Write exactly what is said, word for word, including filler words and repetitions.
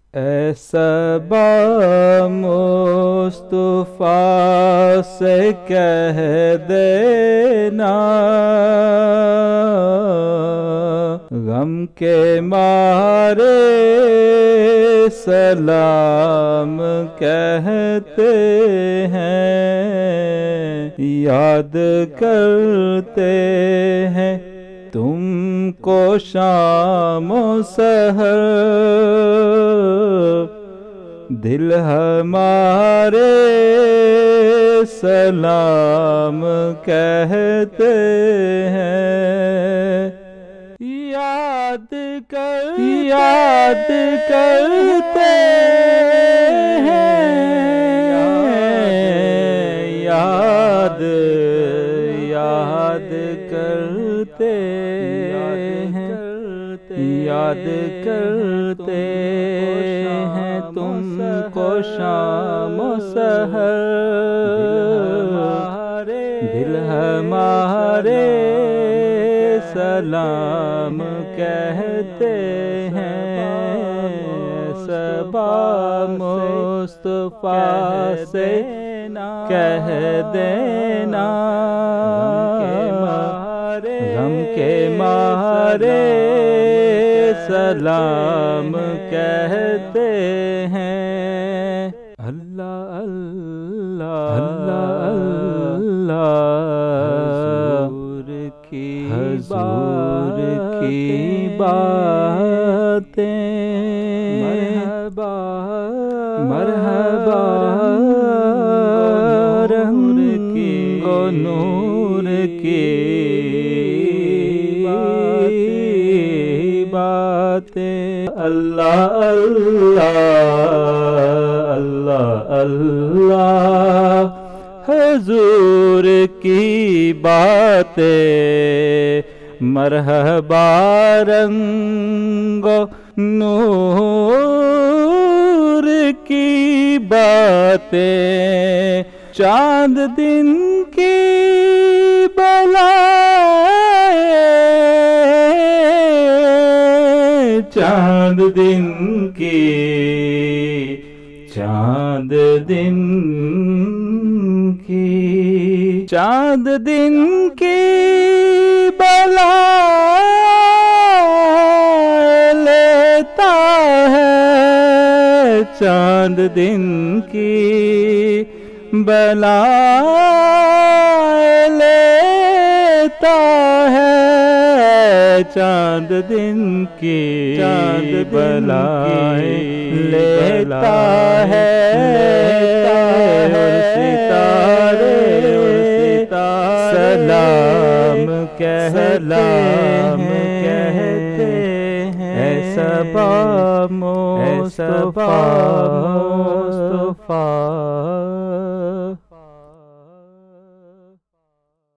सबा मुस्तफा से कह देना, गम के मारे सलाम कहते हैं, याद करते हैं तुमको शाम सहर, दिल हमारे सलाम कहते हैं। याद कर याद करते हैं, याद याद करते हैं, याद करते हैं तुमको शाम सहर, दिल हमारे सलाम कहते हैं। सबा मुस्तफा से कह देना, गम के मारे सलाम कहते हैं। अल्लाह अल्लाह अल्लाह हजूर की हजूर की बातें, मरहबा मरहबा नूर की को नूर की बातें। अल्लाह अल्लाह अल्लाह अल्लाह हजूर की बातें, मरहबा रंगो नूर की बातें, चांद दिन की बलाएं, चांद दिन की चांद दिन की चांद दिन की बलाएं लेता है, चांद दिन की बलाएं लेता है, चांद दिन की चांद बलाएं लेता है, सितारे सलाम कहते हैं। सबा मुस्तफा